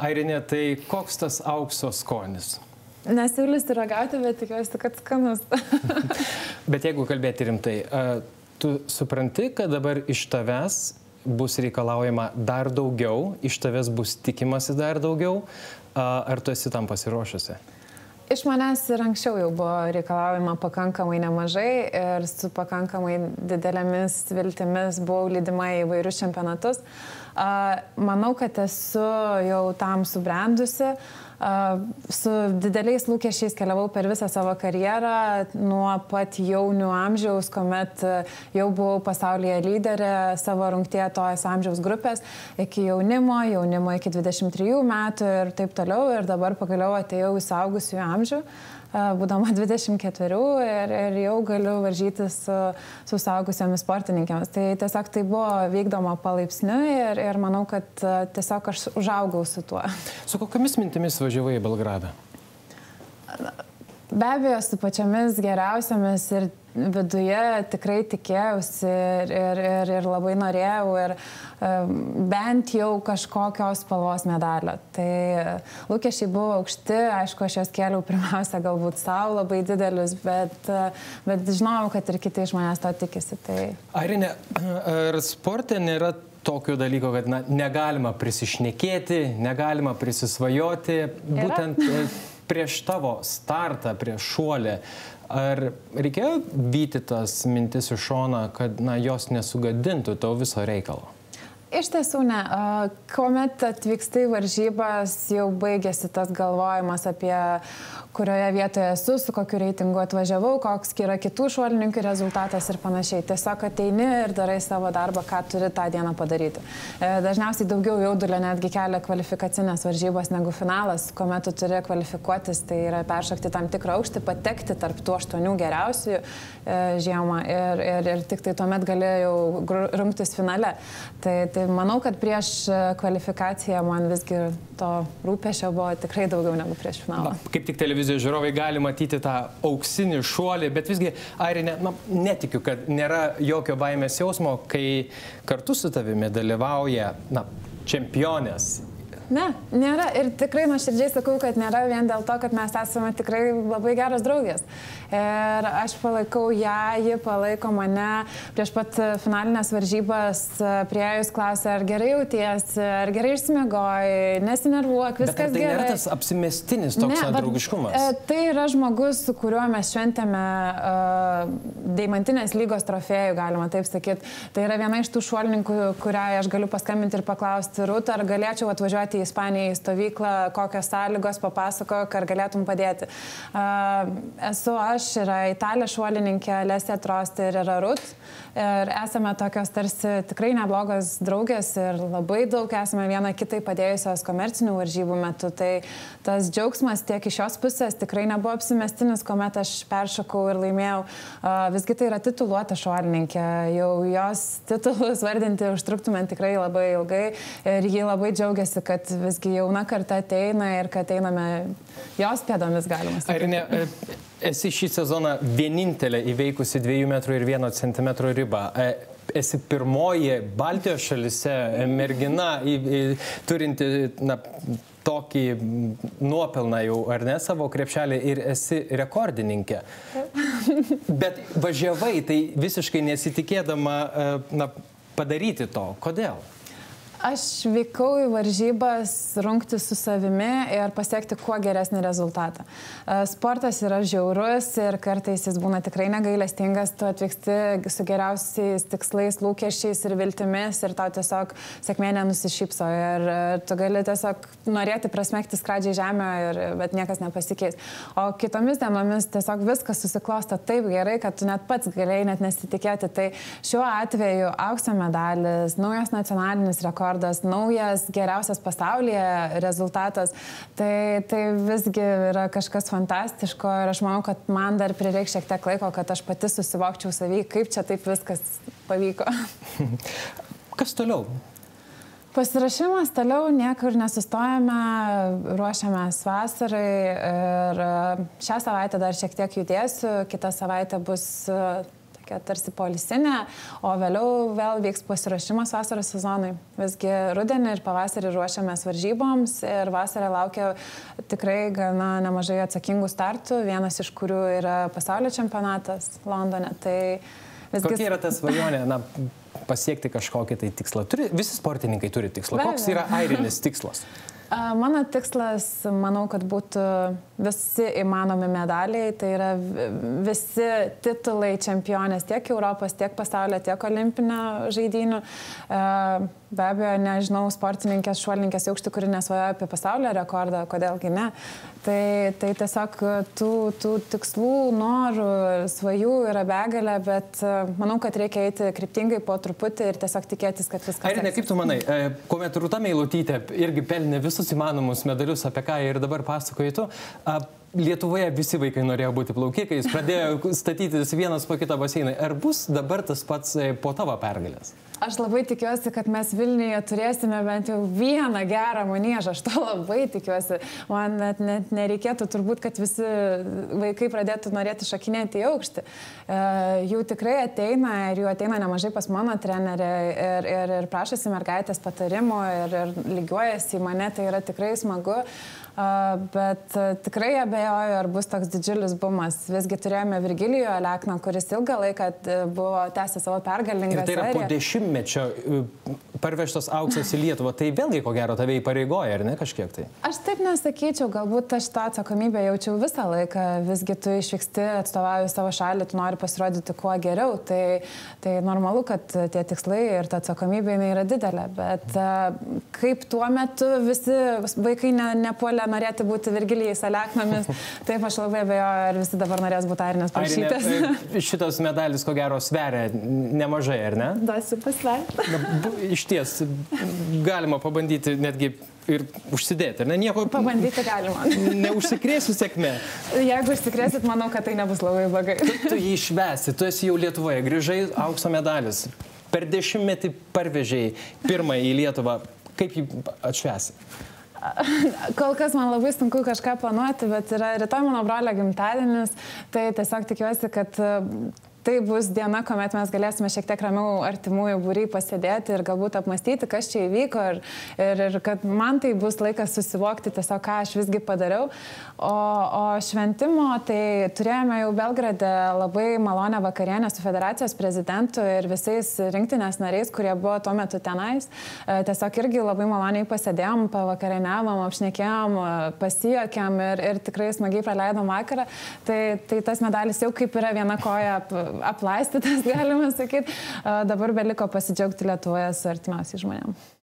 Airine, tai koks tas aukso skonis? Nesiūlysiu ragauti, bet tikiuosi, kad skanus. Bet jeigu kalbėti rimtai, tu supranti, kad dabar iš tavęs bus reikalaujama dar daugiau, iš tavęs bus tikimasi dar daugiau, ar tu esi tam pasiruošusi? Iš manęs ir anksčiau jau buvo reikalaujama pakankamai nemažai ir su pakankamai didelėmis viltimis buvau lydima į įvairius čempionatus. Manau, kad esu jau tam subrendusi. Su dideliais lūkesčiais keliavau per visą savo karjerą, nuo pat jaunių amžiaus, kuomet jau buvau pasaulyje lyderė savo rungtyje tojos amžiaus grupės, iki jaunimo iki 23 metų ir taip toliau. Ir dabar pagaliau atėjau į suaugusiųjų amžių, būdama 24 ir jau galiu varžytis su suaugusiomis sportininkėmis. Tai tiesiog tai buvo vykdoma palaipsniui ir manau, kad tiesiog aš užaugau su tuo. Su kokiamis mintimis važiavai į Belgradą? Be abejo, su pačiamis geriausiamis ir viduje tikrai tikėjausi ir labai norėjau ir bent jau kažkokios spalvos medalio. Tai lūkesčiai buvo aukšti, aišku, aš juos kėliau pirmiausia galbūt savo labai didelius, bet žinojau, kad ir kiti iš manęs to tikisi. Tai... Airine, ar sporte nėra tokio dalyko, kad negalima prisišnekėti, negalima prisisvajoti, būtent prieš tavo startą, prieš šuolį? Ar reikėjo vyti tas mintis iš šoną, kad jos nesugadintų tau viso reikalo? Iš tiesų ne. Kuomet atvyksti į varžybas, jau baigėsi tas galvojimas apie kurioje vietoje esu, su kokiu reitingu atvažiavau, koks yra kitų šuolininkų rezultatas ir panašiai. Tiesiog ateini ir darai savo darbą, ką turi tą dieną padaryti. Dažniausiai daugiau jaudulio netgi kelia kvalifikacinės varžybos negu finalas, kuomet tu turi kvalifikuotis, tai yra peršokti tam tikrą aukštį, patekti tarp tų 8 geriausių žiemą ir tik tai tuomet galėjau rungtis finale. Tai manau, kad prieš kvalifikaciją man visgi to rūpesčio buvo tikrai daugiau negu prieš finalą. Kaip tik televizijos žiūrovai gali matyti tą auksinį šuolį, bet visgi, Airine, netikiu, kad nėra jokio baimės jausmo, kai kartu su tavimi dalyvauja čempionės. Ne, nėra. Ir tikrai nuoširdžiai sakau, kad nėra vien dėl to, kad mes esame tikrai labai geros draugės. Ir aš palaikau ją, ji palaiko mane. Prieš pat finalinės varžybas priėjus klausė, ar gerai jautiesi, ar gerai išsimiegoji, nesinervuok, viskas gerai. Bet tai nėra tas apsimestinis toks draugiškumas? Tai yra žmogus, su kuriuo mes šventėme deimantinės lygos trofėjų, galima taip sakyti. Tai yra viena iš tų šuolininkų, kuriai aš galiu paskambinti ir paklausti, Rūta, ar galėčiau atvažiuoti į Ispaniją į stovyklą, kokios sąlygos, papasakok, ar galėtum padėti. Esu aš, yra Italė šuolininkė, Lesė Trosti ir yra Rūt. Ir esame tokios tarsi tikrai neblogos draugės ir labai daug esame viena kitai padėjusios komercinių varžybų metu. Tai tas džiaugsmas tiek iš šios pusės tikrai nebuvo apsimestinis, kuomet aš peršokau ir laimėjau. Visgi tai yra tituluota šuolininkė. Jau jos titulus vardinti užtruktume tikrai labai ilgai ir ji labai džiaugiasi, kad visgi jauna karta ateina ir kad einame jos pėdomis, galima sakyti. Airine, esi šį sezoną vienintelė įveikusi 2 metrų ir 1 centimetro ribą. Esi pirmoji Baltijos šalyse mergina turinti tokį nuopelną jau, ar ne, savo krepšelį ir esi rekordininkė. Bet važiavai, tai visiškai nesitikėdama padaryti to. Kodėl? Aš vykau į varžybas rungti su savimi ir pasiekti kuo geresnį rezultatą. Sportas yra žiaurus ir kartais jis būna tikrai negailestingas, tu atvyksti su geriausiais tikslais, lūkesčiais ir viltimis ir tau tiesiog sėkmė nenusišypso ir tu gali tiesiog norėti prasmegti skradžiai žemę, bet niekas nepasikeis. O kitomis dienomis tiesiog viskas susiklosto taip gerai, kad tu net pats galėjai net nesitikėti. Tai šiuo atveju aukso medalis, naujas nacionalinis rekordas, naujas geriausias pasaulyje rezultatas, tai visgi yra kažkas fantastiško ir aš manau, kad man dar prireiks šiek tiek laiko, kad aš pati susivokčiau savy, kaip čia taip viskas pavyko. Kas toliau? Pasirašymas toliau, niekur nesustojame, ruošiamės vasarai ir šią savaitę dar šiek tiek judėsiu, kitą savaitę bus tokia tarsi polisinė, o vėliau vėl vyks pasiruošimas vasaros sezonui. Visgi rudenį ir pavasarį ruošiamės varžyboms ir vasarą laukia tikrai gana nemažai atsakingų startų, vienas iš kurių yra pasaulio čempionatas Londone. Tai kokia yra ta svajonė, pasiekti kažkokį tai tikslą? Visi sportininkai turi tikslą. Koks yra Airinės tikslas? Mano tikslas, manau, kad būtų visi įmanomi medaliai, tai yra visi titulai čempionės tiek Europos, tiek pasaulio, tiek olimpinio žaidynių. Be abejo, nežinau, sportininkės, šuolininkės į aukštį, kuri nesvajoja apie pasaulio rekordą, kodėlgi ne. Tai tiesiog tų tikslų, norų, svajų yra begalė, bet manau, kad reikia eiti kryptingai po truputį ir tiesiog tikėtis, kad viskas. Airine, kaip tu manai, kuomet Rūta Meilutytė irgi pelnė visus įmanomus medalius, apie ką ir dabar pasakoji tu, Lietuvoje visi vaikai norėjo būti plaukikais, pradėjo statytis vienas po kito baseinai. Ar bus dabar tas pats po tavo pergalės? Aš labai tikiuosi, kad mes Vilniuje turėsime bent jau vieną gerą maniežą. Aš to labai tikiuosi. Man net nereikėtų turbūt, kad visi vaikai pradėtų norėti šokinėti į aukštį. Jų tikrai ateina ir jų ateina nemažai pas mano trenerį ir prašosi mergaitės patarimų ir lygiuojasi į mane. Tai yra tikrai smagu. Bet tikrai abejoju, ar bus toks didžiulis bumas. Visgi turėjome Virgilijų Alekną, kuris ilgą laiką buvo tęsę savo pergalingą seriją. Ir tai yra po dešimtmečio parvežtas auksas į Lietuvą. Tai vėlgi, ko gero, tave įpareigoja, ar ne kažkiek tai? Aš taip nesakyčiau, galbūt aš tą atsakomybę jaučiau visą laiką. Visgi tu išvyksti, atstovauji savo šalį, tu nori pasirodyti kuo geriau. Tai normalu, kad tie tikslai ir ta atsakomybė yra didelė. Bet kaip tuo metu visi vaikai nepuolė norėti būti Virgilijais Aleknomis, taip aš labai abejoju, ar visi dabar norės būti Airinės Palsytės. Šitas medalis, ko gero, sveria nemažai, ar ne? Duosiu pasverti. Iš ties, galima pabandyti netgi ir užsidėti, ar ne? Nieko... Pabandyti galima. Neužsikrėsiu sėkmę. Jeigu užsikrėsit, manau, kad tai nebus labai blogai. Tu jį išvesi, tu esi jau Lietuvoje, grįžai aukso medalis. Per 10 parvežėjai pirmąjį į Lietuvą. Kaip jį atšvesi? Kol kas man labai sunku kažką planuoti, bet yra rytoj mano brolio gimtadienis, tai tiesiog tikiuosi, kad tai bus diena, kuomet mes galėsime šiek tiek ramiau artimųjų būry pasėdėti ir galbūt apmastyti, kas čia įvyko ir kad man tai bus laikas susivokti tiesiog, ką aš visgi padariau. O šventimo, tai turėjome jau Belgrade labai malonę vakarienę su federacijos prezidentu ir visais rinktinės nariais, kurie buvo tuo metu tenais. Tiesiog irgi labai maloniai pasėdėjom, pavakarieniavom, apšnekėjom, pasijuokėm ir tikrai smagiai praleidom vakarą. Tai tas medalis jau kaip yra viena koja aplaistytas, galima sakyti. Dabar beliko pasidžiaugti Lietuvoje su artimiausiais žmonėmis.